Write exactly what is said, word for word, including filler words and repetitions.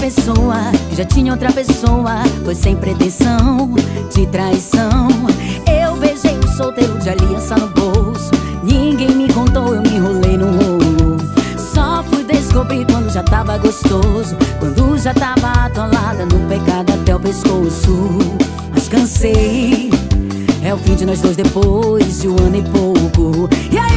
pessoa que já tinha outra pessoa, foi sem pretensão de traição. Eu beijei o solteiro de aliança no bolso, ninguém me contou, eu me enrolei no rolo. Só fui descobrir quando já tava gostoso, quando já tava atolada no pecado até o pescoço. Mas cansei, é o fim de nós dois depois de um ano e pouco. E aí